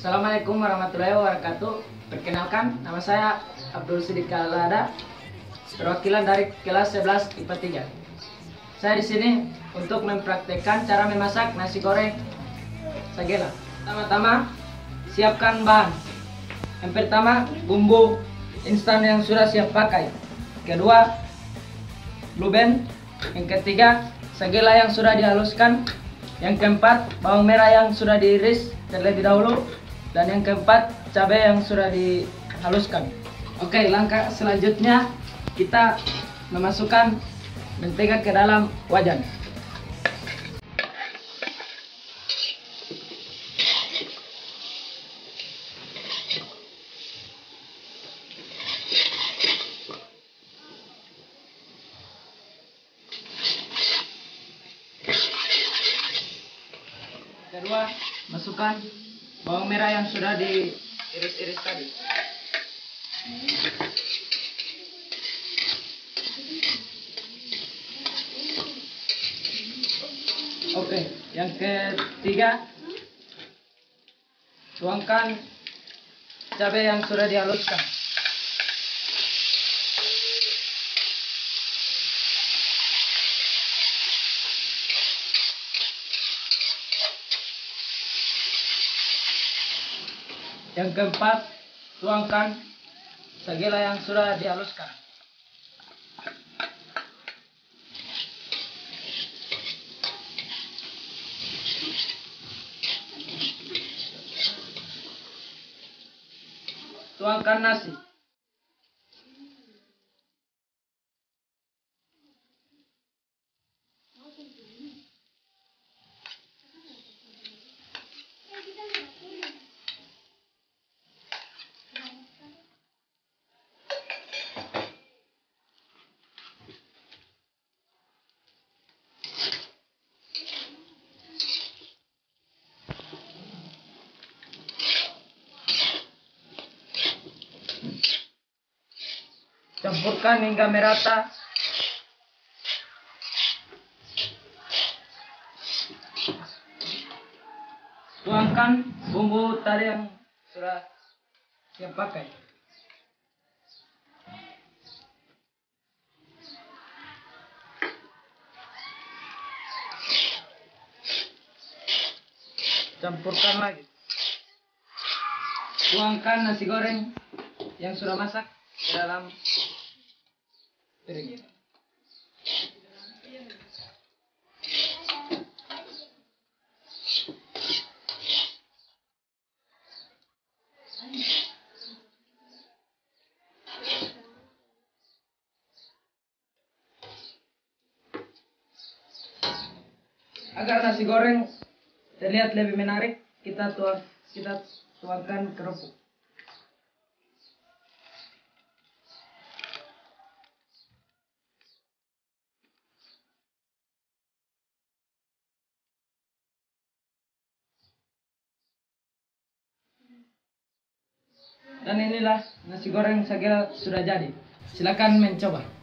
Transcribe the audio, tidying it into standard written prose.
Assalamualaikum warahmatullahi wabarakatuh. Perkenalkan, nama saya Abdul Sidik Kalada, perwakilan dari kelas 11 IPA 3. Saya di sini untuk mempraktekkan cara memasak nasi goreng sagela. Pertama-tama, siapkan bahan. Yang pertama, bumbu instan yang sudah siap pakai. Kedua, blue band. Yang ketiga, sagela yang sudah dihaluskan. Yang keempat, bawang merah yang sudah diiris terlebih dahulu. Dan yang keempat, cabai yang sudah dihaluskan. Oke, langkah selanjutnya kita memasukkan mentega ke dalam wajan. Kedua, masukkan bawang merah yang sudah diiris-iris tadi. Oke, yang ketiga, tuangkan cabai yang sudah dihaluskan. Yang keempat, tuangkan sagela yang sudah dihaluskan. Tuangkan nasi. Campurkan hingga merata. Tuangkan bumbu tadi yang sudah siap pakai. Campurkan lagi. Tuangkan nasi goreng yang sudah masak ke dalam piring. Agar nasi goreng terlihat lebih menarik, kita tuangkan kerupuk. Dan inilah nasi goreng sagela sudah jadi. Silakan mencoba.